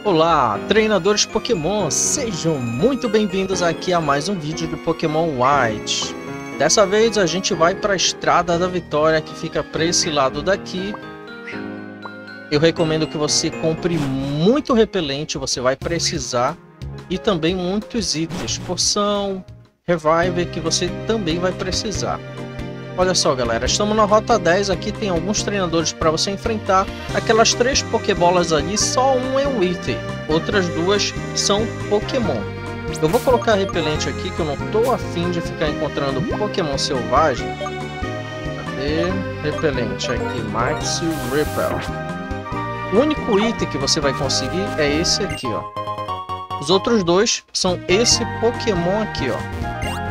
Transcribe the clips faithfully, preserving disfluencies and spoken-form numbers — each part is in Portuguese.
Olá, treinadores Pokémon, sejam muito bem-vindos aqui a mais um vídeo do Pokémon White. Dessa vez a gente vai para a Estrada da Vitória, que fica para esse lado daqui. Eu recomendo que você compre muito repelente, você vai precisar, e também muitos itens, poção, revive, que você também vai precisar. Olha só, galera, estamos na rota dez, aqui tem alguns treinadores para você enfrentar. Aquelas três Pokébolas ali, só um é um item, outras duas são Pokémon. Eu vou colocar repelente aqui, que eu não tô afim de ficar encontrando Pokémon selvagem. Cadê? Repelente aqui, Max Repel. O único item que você vai conseguir é esse aqui, ó. Os outros dois são esse Pokémon aqui, ó.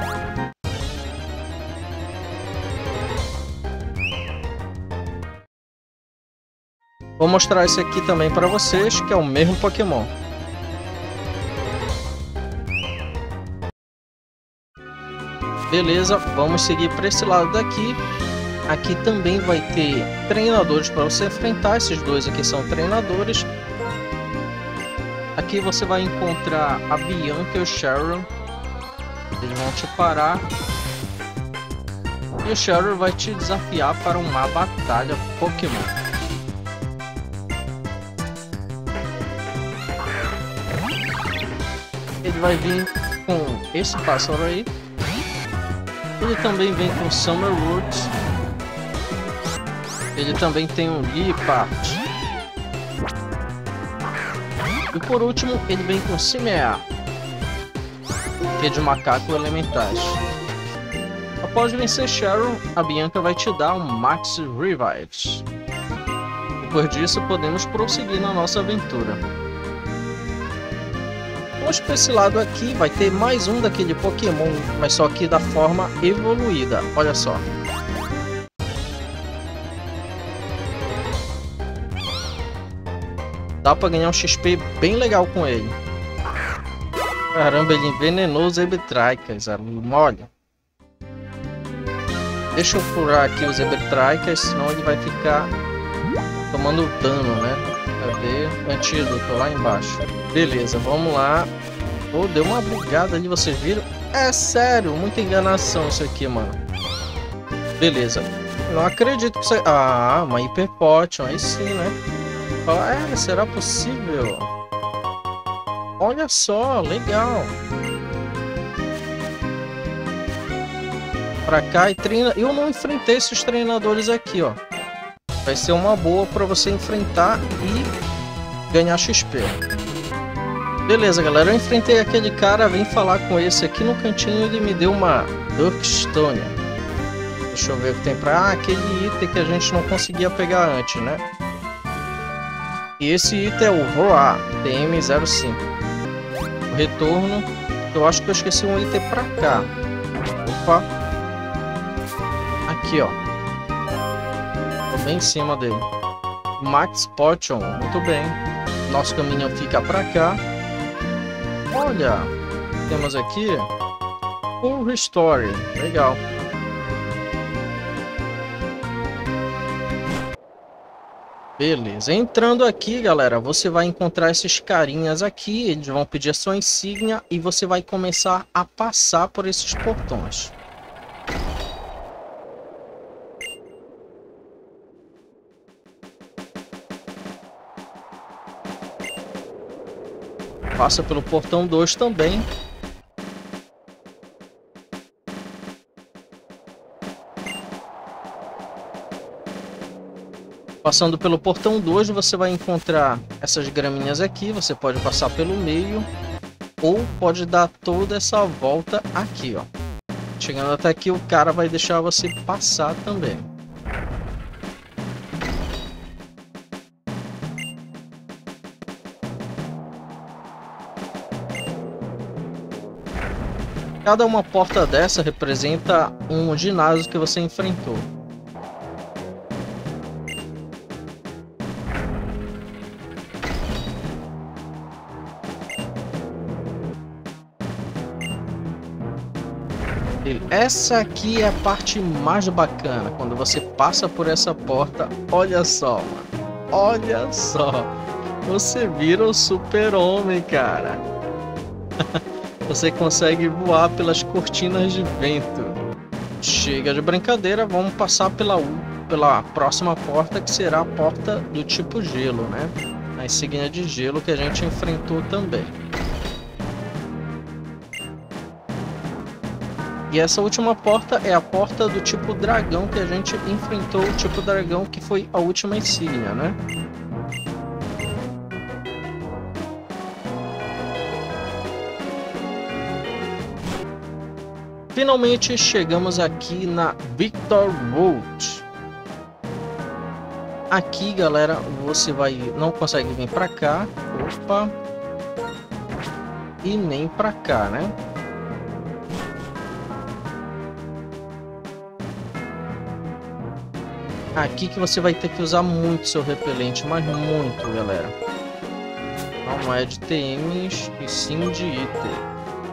Vou mostrar esse aqui também para vocês, que é o mesmo Pokémon. Beleza, vamos seguir para esse lado daqui. Aqui também vai ter treinadores para você enfrentar. Esses dois aqui são treinadores. Aqui você vai encontrar a Bianca e o Cheryl. Eles vão te parar. E o Cheryl vai te desafiar para uma batalha Pokémon. Ele vai vir com esse pássaro aí. Ele também vem com Summer Woods. Ele também tem um Liepard. E por último, ele vem com Cimea, que é de macaco elementais. Após vencer Cheryl, a Bianca vai te dar um Max Revives. Depois disso, podemos prosseguir na nossa aventura. Vamos para esse lado aqui, vai ter mais um daquele Pokémon, mas só que da forma evoluída. Olha só. Dá para ganhar um X P bem legal com ele. Caramba, ele envenenou os Ebitricas, olha. Deixa eu furar aqui os Ebitricas, senão ele vai ficar tomando dano, né? Cadê? Antídoto lá embaixo. Beleza, vamos lá. Oh, deu uma bugada ali, vocês viram? É sério, muita enganação isso aqui, mano. Beleza. Não acredito que isso... Ah, uma Hyper Potion, aí sim, né? Ah, é, será possível? Olha só, legal. Pra cá e treina. Eu não enfrentei esses treinadores aqui, ó. Vai ser uma boa para você enfrentar e ganhar X P. Beleza, galera. Eu enfrentei aquele cara, vim falar com esse aqui no cantinho. Ele me deu uma Duckstone. Deixa eu ver o que tem pra... Ah, aquele item que a gente não conseguia pegar antes, né? E esse item é o Roar T M zero cinco. O retorno. Eu acho que eu esqueci um item pra cá. Opa. Aqui, ó. Bem em cima dele. Max Potion, muito bem. Nosso caminho fica pra cá. Olha, temos aqui Full Restore, legal. Beleza, entrando aqui, galera, você vai encontrar esses carinhas aqui. Eles vão pedir a sua insígnia e você vai começar a passar por esses portões. Passa pelo portão dois também. Passando pelo portão dois, você vai encontrar essas graminhas aqui. Você pode passar pelo meio ou pode dar toda essa volta aqui, ó. Chegando até aqui, o cara vai deixar você passar também. Cada uma porta dessa representa um ginásio que você enfrentou. Essa aqui é a parte mais bacana, quando você passa por essa porta. Olha só, mano. Olha só. Você vira o super-homem, cara. Você consegue voar pelas cortinas de vento. Chega de brincadeira, vamos passar pela, pela próxima porta, que será a porta do tipo gelo, né? A insígnia de gelo que a gente enfrentou também. E essa última porta é a porta do tipo dragão, que a gente enfrentou o tipo dragão, que foi a última insígnia, né? Finalmente chegamos aqui na Victor Vault. Aqui, galera, você vai não consegue vir para cá, opa, e nem para cá, né? Aqui que você vai ter que usar muito seu repelente, mas muito, galera. Não é de T Ms e sim de item.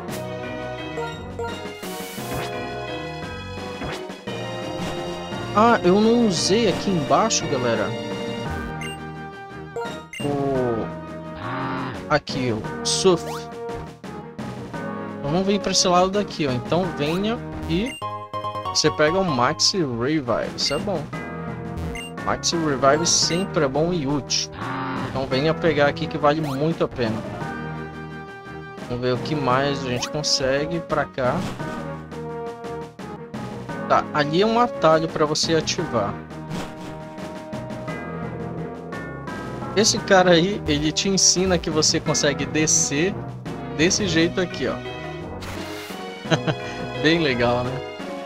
Ah, eu não usei aqui embaixo, galera. O... Aqui, o surf. Eu não vim para esse lado daqui, ó. Então venha e você pega o Maxi Revive. Isso é bom. Maxi Revive sempre é bom e útil. Então venha pegar aqui que vale muito a pena. Vamos ver o que mais a gente consegue para cá. Tá, ali é um atalho para você ativar. Esse cara aí, ele te ensina que você consegue descer desse jeito aqui, ó. Bem legal, né?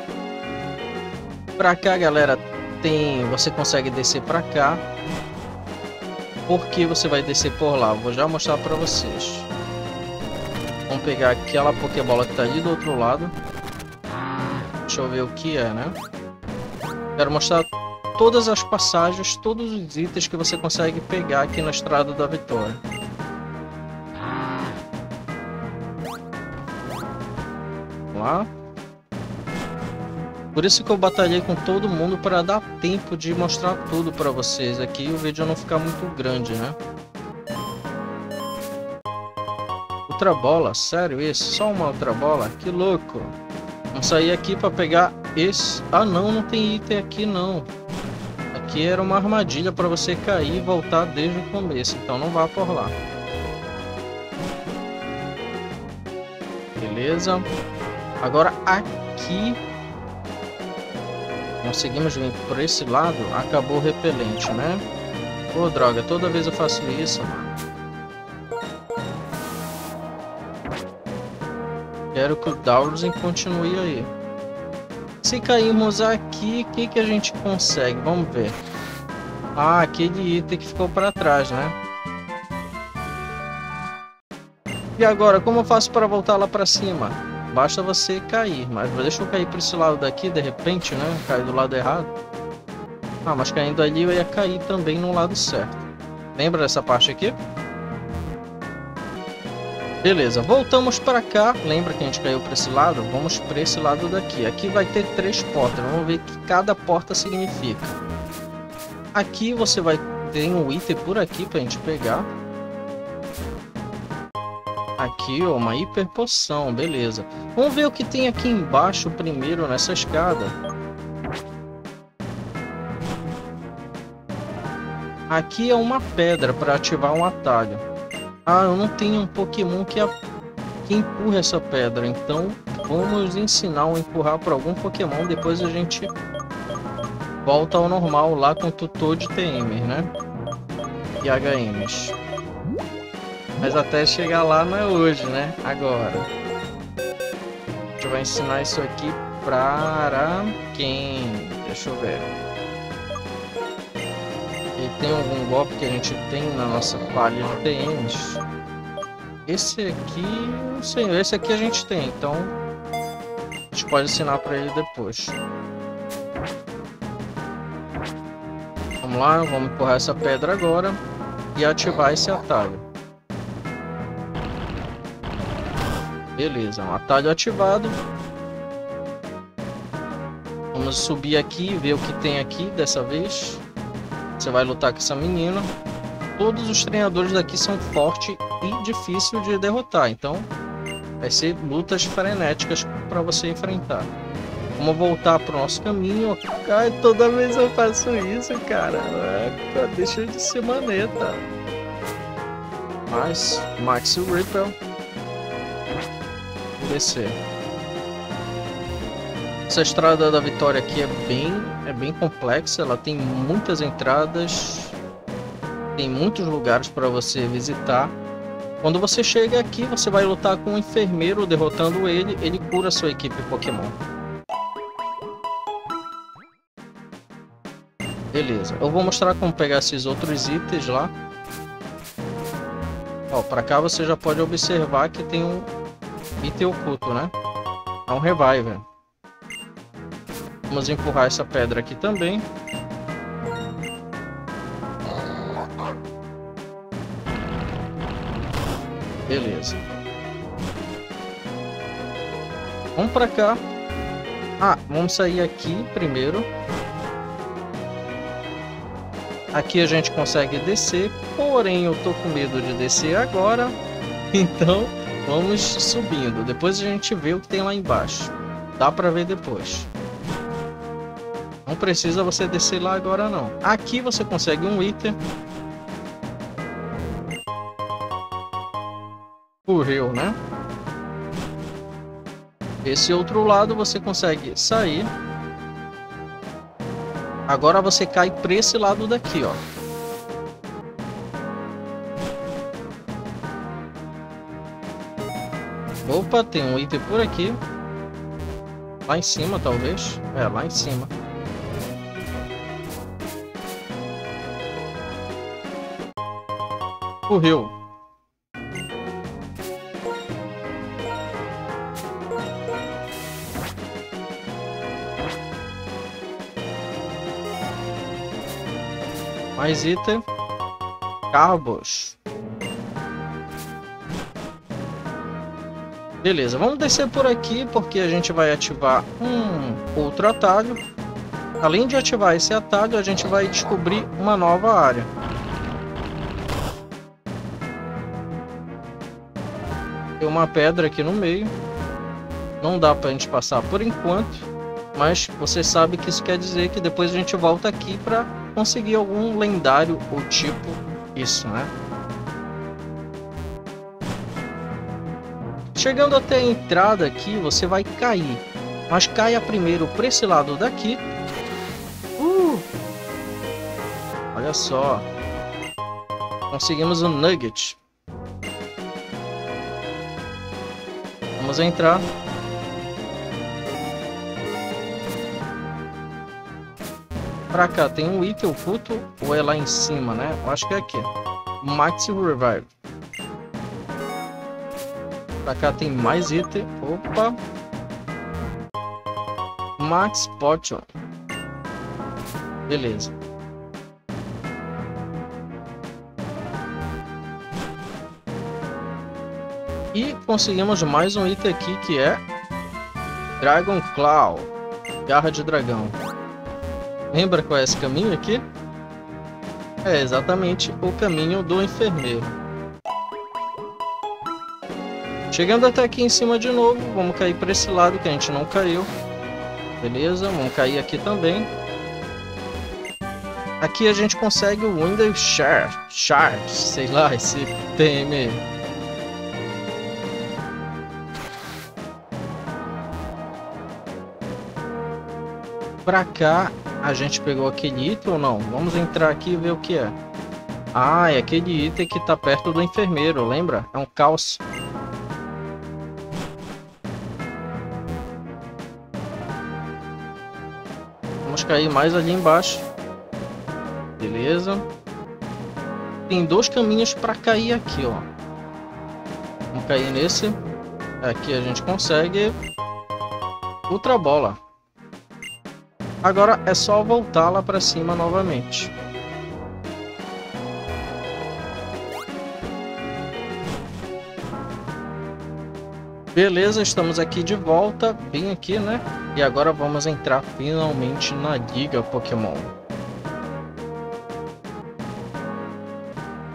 Pra cá, galera, tem... você consegue descer pra cá. Por que você vai descer por lá? Vou já mostrar pra vocês. Vamos pegar aquela Pokébola que tá ali do outro lado. Deixa eu ver o que é, né? Quero mostrar todas as passagens, todos os itens que você consegue pegar aqui na Estrada da Vitória. Vamos lá. Por isso que eu batalhei com todo mundo para dar tempo de mostrar tudo para vocês aqui e o vídeo não ficar muito grande, né? Outra bola? Sério isso? Só uma outra bola? Que louco! Vamos sair aqui para pegar esse... Ah não, não tem item aqui não. Aqui era uma armadilha para você cair e voltar desde o começo. Então não vá por lá. Beleza. Agora aqui... Conseguimos vir por esse lado. Acabou o repelente, né? Pô, droga. Toda vez eu faço isso, mano. Quero que o Dowsing continue aí. Se cairmos aqui, o que, que a gente consegue? Vamos ver. Ah, aquele item que ficou para trás, né? E agora, como eu faço para voltar lá para cima? Basta você cair. Mas deixa eu cair para esse lado daqui, de repente, né? Cair do lado errado. Ah, mas caindo ali eu ia cair também no lado certo. Lembra dessa parte aqui? Beleza, voltamos para cá. Lembra que a gente caiu para esse lado? Vamos para esse lado daqui. Aqui vai ter três portas. Vamos ver o que cada porta significa. Aqui você vai ter um item por aqui para a gente pegar. Aqui, ó, uma hiper poção. Beleza. Vamos ver o que tem aqui embaixo primeiro nessa escada. Aqui é uma pedra para ativar um atalho. Ah, eu não tenho um Pokémon que, a... que empurra essa pedra, então vamos ensinar a empurrar para algum Pokémon, depois a gente volta ao normal lá com o tutor de T M, né? E H Ms. Mas até chegar lá não é hoje, né? Agora. A gente vai ensinar isso aqui para quem? Deixa eu ver. E tem algum golpe que a gente tem na nossa palha de T Ms. Esse aqui, não sei, esse aqui a gente tem, então a gente pode ensinar para ele depois. Vamos lá, vamos empurrar essa pedra agora e ativar esse atalho. Beleza, um atalho ativado. Vamos subir aqui e ver o que tem aqui dessa vez. Você vai lutar com essa menina. todos os treinadores daqui são fortes e difícil de derrotar, então vai ser lutas frenéticas para você enfrentar. Vamos voltar pro nosso caminho. Ai, toda vez eu faço isso, cara. É, deixa de ser maneta. Mas Max Ripple. Descer. Essa estrada da Vitória aqui é bem, é bem complexa. Ela tem muitas entradas, tem muitos lugares para você visitar. Quando você chega aqui, você vai lutar com um enfermeiro. Derrotando ele, ele cura a sua equipe Pokémon. Beleza, eu vou mostrar como pegar esses outros itens lá. Ó, pra cá você já pode observar que tem um item oculto, né? É um Reviver. Vamos empurrar essa pedra aqui também. Beleza. Vamos pra cá. Ah, vamos sair aqui primeiro. Aqui a gente consegue descer, porém eu tô com medo de descer agora. Então vamos subindo. Depois a gente vê o que tem lá embaixo. Dá pra ver depois. Não precisa você descer lá agora não. Aqui você consegue um item. Correu, né? Esse outro lado você consegue sair. Agora você cai para esse lado daqui, ó. Opa, tem um item por aqui. Lá em cima, talvez. É, lá em cima. Correu. Mais item. Carbos. Beleza, vamos descer por aqui porque a gente vai ativar um outro atalho. Além de ativar esse atalho, a gente vai descobrir uma nova área. Tem uma pedra aqui no meio. Não dá pra gente passar por enquanto, mas você sabe que isso quer dizer que depois a gente volta aqui pra conseguir algum lendário ou tipo isso, né? Chegando até a entrada aqui, você vai cair, mas caia primeiro para esse lado daqui. Uh! Olha só, conseguimos um nugget. Vamos entrar. Pra cá tem um item oculto, ou é lá em cima, né? Eu acho que é aqui. Max Revive. Pra cá tem mais item. Opa! Max Potion. Beleza. E conseguimos mais um item aqui que é Dragon Claw. Garra de dragão. Lembra qual é esse caminho aqui? É exatamente o caminho do enfermeiro. Chegando até aqui em cima de novo, vamos cair para esse lado que a gente não caiu. Beleza, vamos cair aqui também. Aqui a gente consegue o Windows Shard, Shard, sei lá, esse T M. Pra cá a gente pegou aquele item ou não? Vamos entrar aqui e ver o que é. Ah, é aquele item que tá perto do enfermeiro, lembra? É um caos. Vamos cair mais ali embaixo. Beleza. Tem dois caminhos para cair aqui, ó. Vamos cair nesse. Aqui a gente consegue Ultra Bola. Agora é só voltar lá para cima novamente. Beleza, estamos aqui de volta, bem aqui, né? E agora vamos entrar finalmente na Liga Pokémon.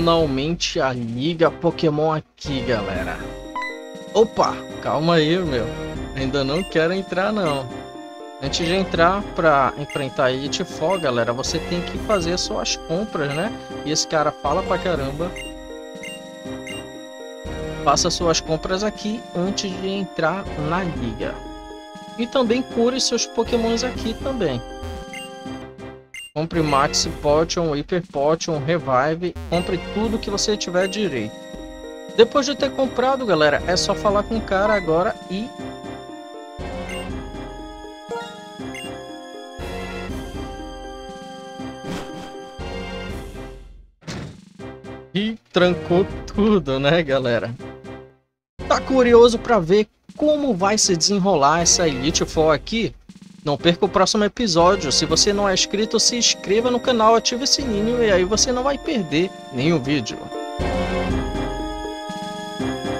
finalmente a Liga Pokémon aqui, galera. Opa, calma aí, meu. Ainda não quero entrar, não. Antes de entrar para enfrentar a Elite Four, galera, você tem que fazer suas compras, né? E esse cara fala pra caramba. Faça suas compras aqui antes de entrar na liga. E também cure seus Pokémons aqui também. Compre Max Potion, Hyper Potion, Revive. Compre tudo que você tiver direito. Depois de ter comprado, galera, é só falar com o cara agora e... E trancou tudo, né, galera? Tá curioso para ver como vai se desenrolar essa Elite Four aqui? Não perca o próximo episódio. Se você não é inscrito, se inscreva no canal, ative o sininho e aí você não vai perder nenhum vídeo.